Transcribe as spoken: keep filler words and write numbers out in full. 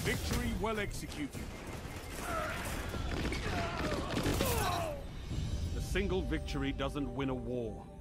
Victory well executed. A single victory doesn't win a war.